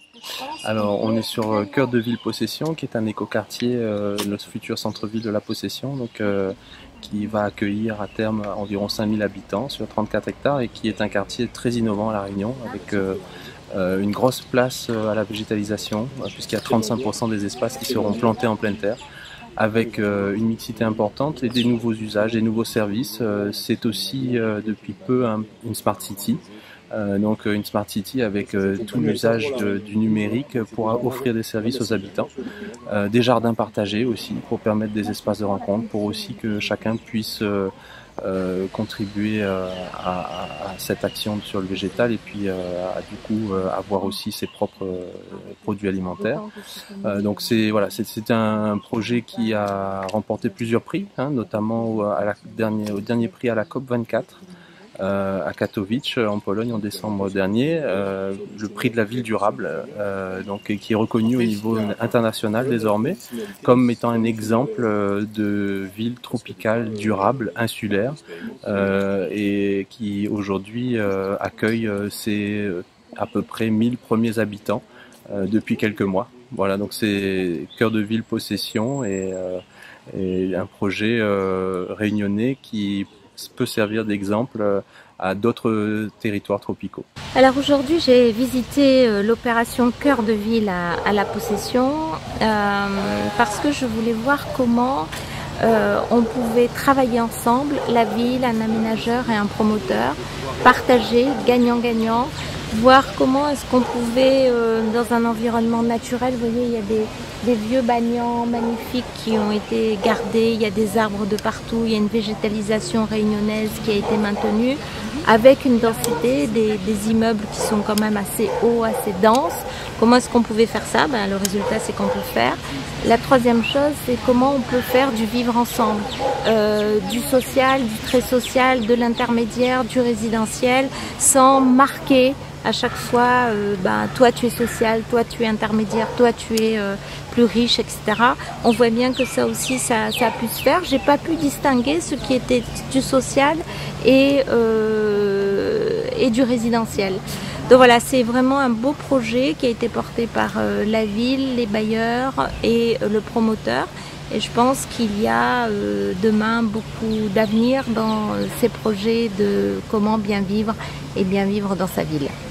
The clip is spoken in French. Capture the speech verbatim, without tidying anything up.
Alors, on est sur euh, Cœur de Ville Possession, qui est un écoquartier, euh, le futur centre-ville de la Possession, donc, euh, qui va accueillir à terme environ cinq mille habitants sur trente-quatre hectares et qui est un quartier très innovant à La Réunion, avec euh, euh, une grosse place euh, à la végétalisation, euh, puisqu'il y a trente-cinq pour cent des espaces qui seront plantés en pleine terre, avec euh, une mixité importante et des nouveaux usages, des nouveaux services. Euh, c'est aussi euh, depuis peu un, une Smart City. Euh, donc une Smart City avec euh, tout l'usage du numérique pour offrir des services aux habitants, euh, des jardins partagés aussi pour permettre des espaces de rencontre, pour aussi que chacun puisse euh, euh, contribuer euh, à, à, à cette action sur le végétal et puis euh, à, du coup euh, avoir aussi ses propres euh, produits alimentaires. Euh, donc c'est voilà, c'est un projet qui a remporté plusieurs prix, hein, notamment au, à la dernier, au dernier prix à la COP vingt-quatre. Euh, à Katowice en Pologne en décembre dernier, euh, le prix de la ville durable, euh, donc qui est reconnu au niveau international désormais comme étant un exemple de ville tropicale durable insulaire euh, et qui aujourd'hui euh, accueille ses à peu près mille premiers habitants euh, depuis quelques mois. Voilà, donc c'est Cœur de Ville Possession et, euh, et un projet euh, réunionnais qui peut servir d'exemple à d'autres territoires tropicaux. Alors aujourd'hui j'ai visité euh, l'opération Cœur de Ville à, à la Possession euh, parce que je voulais voir comment euh, on pouvait travailler ensemble, la ville, un aménageur et un promoteur, partager, gagnant-gagnant, voir comment est-ce qu'on pouvait, euh, dans un environnement naturel, vous voyez, il y a des, des vieux banians magnifiques qui ont été gardés, il y a des arbres de partout, il y a une végétalisation réunionnaise qui a été maintenue, avec une densité, des, des immeubles qui sont quand même assez hauts, assez denses. Comment est-ce qu'on pouvait faire ça? Ben, le résultat, c'est qu'on peut le faire. La troisième chose, c'est comment on peut faire du vivre ensemble, euh, du social, du très social, de l'intermédiaire, du résidentiel, sans marquer à chaque fois, euh, ben, toi tu es social, toi tu es intermédiaire, toi tu es euh, plus riche, et cetera. On voit bien que ça aussi, ça, ça a pu se faire. J'ai pas pu distinguer ce qui était du social et, euh, et du résidentiel. Donc voilà, c'est vraiment un beau projet qui a été porté par euh, la ville, les bailleurs et euh, le promoteur. Et je pense qu'il y a euh, demain beaucoup d'avenir dans euh, ces projets de comment bien vivre et bien vivre dans sa ville.